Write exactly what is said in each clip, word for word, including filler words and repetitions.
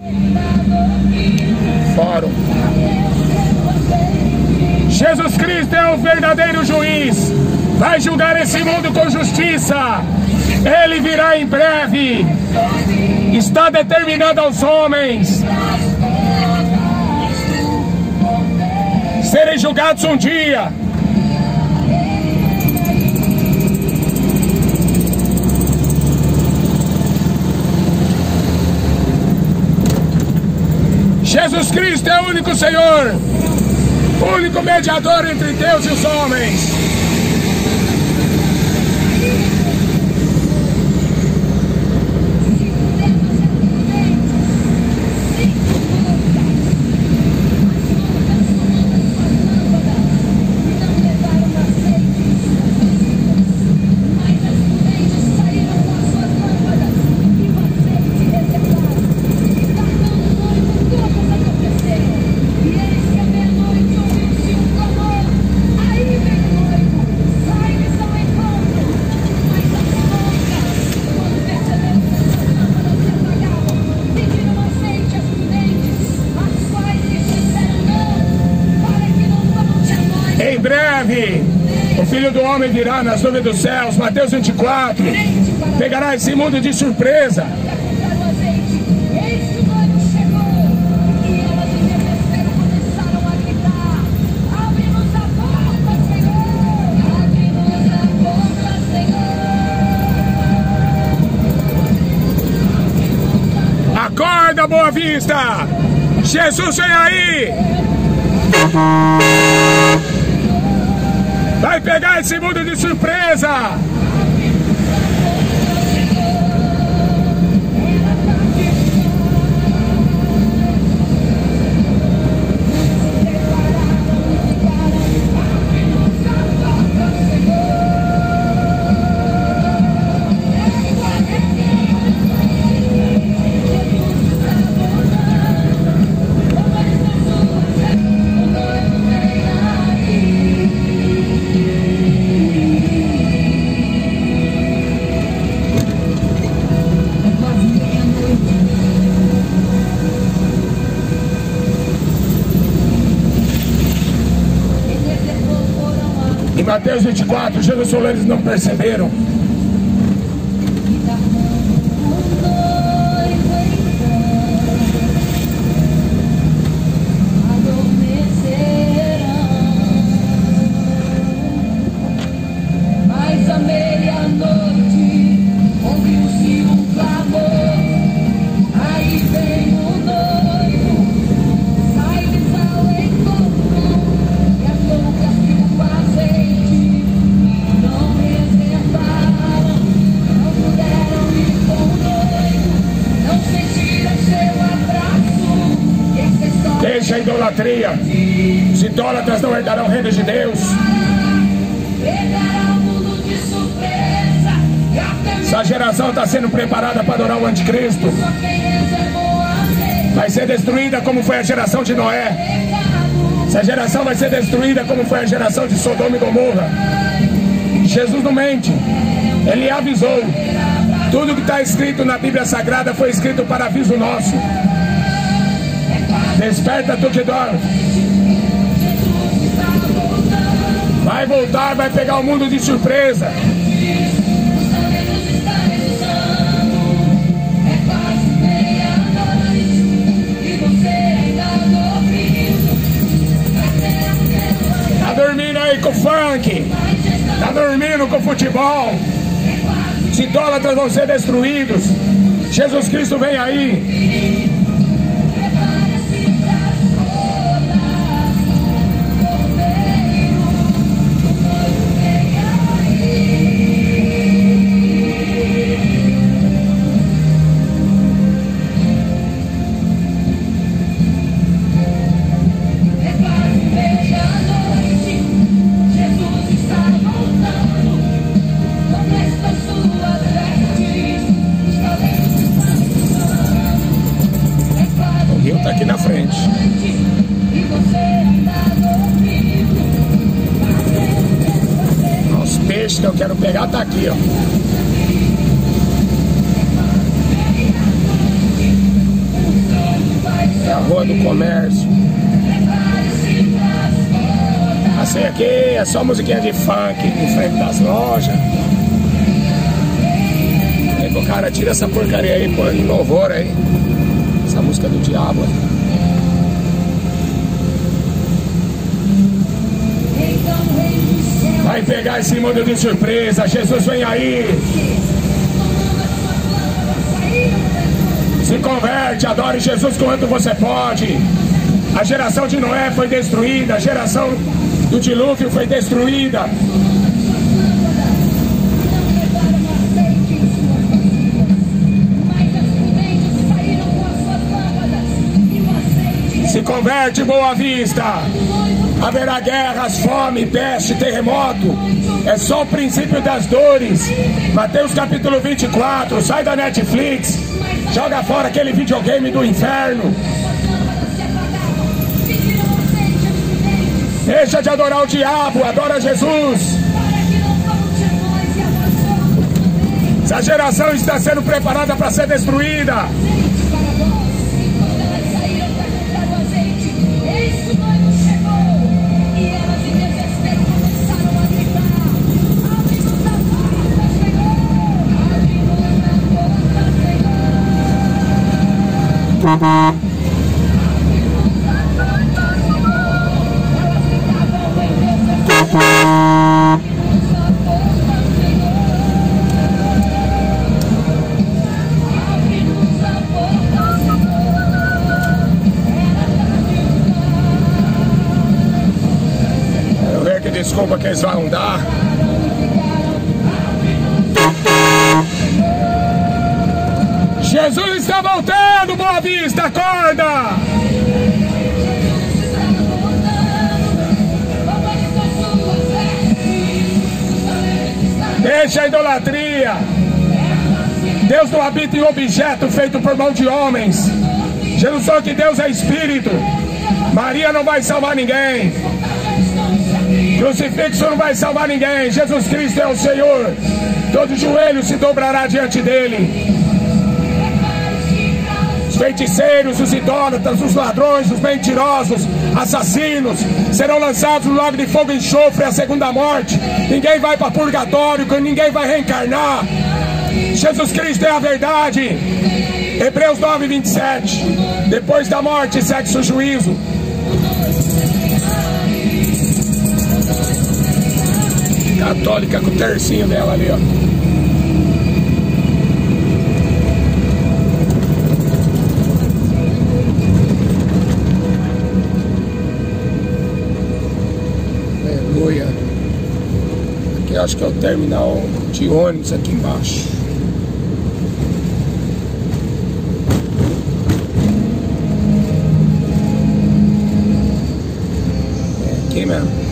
Fórum. Jesus Cristo é o verdadeiro juiz. Vai julgar esse mundo com justiça. Ele virá em breve. Está determinado aos homens serem julgados um dia. Jesus Cristo é o único Senhor, o único mediador entre Deus e os homens. O Filho do Homem virá nas nuvens dos céus, Mateus vinte e quatro, pegará esse mundo de surpresa. Acorda, Boa Vista! Jesus vem aí! Vai pegar esse mundo de surpresa! Em Mateus vinte e quatro, Jesus falou, eles não perceberam. Mas à meia-noite ouviu-se um clamor. Aí vem o noivo, sai-lhes ao encontro, e as loucas que o fazem não reservaram, não puderam ir com o noivo, não sentiram seu abraço. E essa história deixa a idolatria. Os idólatras não herdarão o reino de Deus. Essa geração está sendo preparada para adorar o anticristo. Vai ser destruída como foi a geração de Noé. Essa geração vai ser destruída como foi a geração de Sodoma e Gomorra. Jesus não mente. Ele avisou. Tudo que está escrito na Bíblia Sagrada foi escrito para aviso nosso. Desperta, tu que dorme. Vai voltar, vai pegar o mundo de surpresa. Tá dormindo aí com funk, tá dormindo com futebol. Os idólatras vão ser destruídos. Jesus Cristo vem aí. Tá aqui na frente. Os peixes que eu quero pegar tá aqui, ó. rua do comércio. Assim aqui é só musiquinha de funk em frente das lojas. Aí o cara tira essa porcaria aí, põe em louvor aí. Essa música do diabo aí. Vai pegar esse mundo de surpresa. Jesus vem aí. Se converte, adore Jesus quanto você pode. A geração de Noé foi destruída. A geração do dilúvio foi destruída. Se converte, Boa Vista. Haverá guerras, fome, peste, terremoto. É só o princípio das dores. Mateus capítulo vinte e quatro. Sai da Netflix. Joga fora aquele videogame do inferno. Deixa de adorar o diabo, adora Jesus. Essa geração está sendo preparada para ser destruída. Eu vejo que desculpa que eles vão dar. Jesus está voltando, Boa Vista, acorda! Deixa a idolatria. Deus não habita em objeto feito por mão de homens. Jesus falou que Deus é Espírito. Maria não vai salvar ninguém. Crucifixo não vai salvar ninguém. Jesus Cristo é o Senhor. Todo joelho se dobrará diante dele. Os feiticeiros, os idólatras, os ladrões, os mentirosos, assassinos serão lançados no lago de fogo e enxofre, a segunda morte. Ninguém vai para purgatório, ninguém vai reencarnar. Jesus Cristo é a verdade. Hebreus nove, vinte e sete. Depois da morte segue-se o juízo. Católica com o tercinho dela ali, ó. Aqui acho que é o terminal de ônibus aqui embaixo. É aqui mesmo.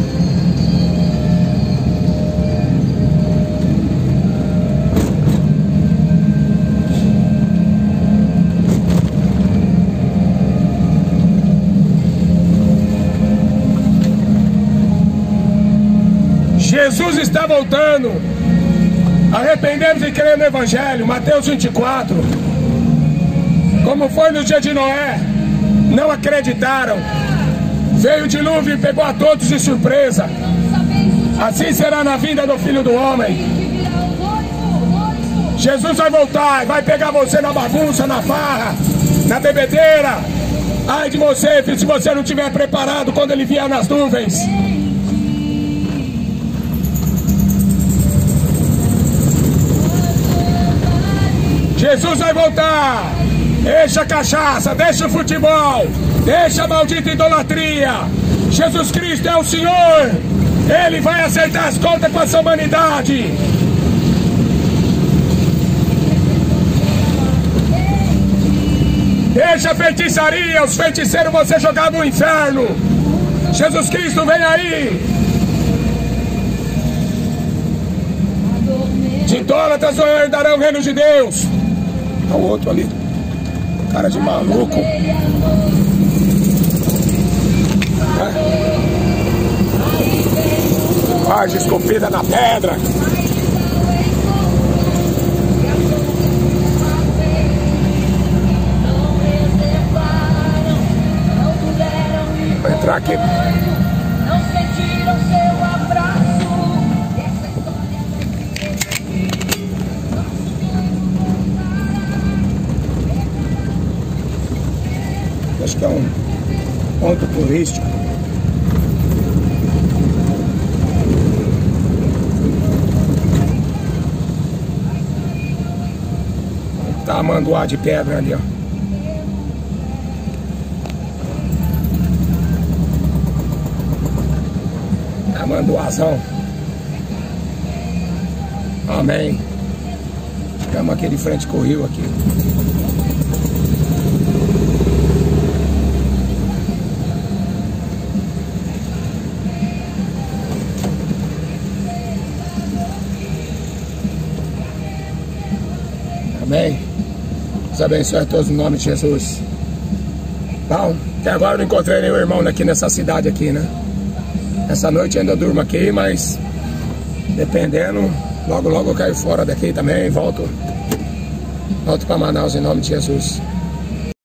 Jesus está voltando. Arrependemos e cremos no Evangelho. Mateus vinte e quatro. Como foi no dia de Noé, não acreditaram. Veio o dilúvio e pegou a todos de surpresa. Assim será na vinda do Filho do Homem. Jesus vai voltar e vai pegar você na bagunça, na farra, na bebedeira. Ai de você, filho, se você não estiver preparado quando ele vier nas nuvens. Jesus vai voltar. Deixa a cachaça, deixa o futebol, deixa a maldita idolatria. Jesus Cristo é o Senhor. Ele vai acertar as contas com essa humanidade. Deixa a feitiçaria, os feiticeiros vão ser jogados no inferno. Jesus Cristo vem aí. De idólatras não herdarão o reino de Deus. Olha o outro ali, cara de maluco. Faz esculpida na pedra. mostrar aqui. Não sentiram seu abraço. Essa história vai Acho que é um ponto turístico. Tamanduá de pedra ali, ó. Tamanduazão. Amém. Ficamos aqui de frente com o rio aqui. Amém. Deus abençoe a todos no nome de Jesus. Bom, até agora eu não encontrei nenhum irmão aqui nessa cidade aqui, né? Essa noite ainda durmo aqui, mas dependendo, logo logo eu caio fora daqui também, volto volto para Manaus em nome de Jesus.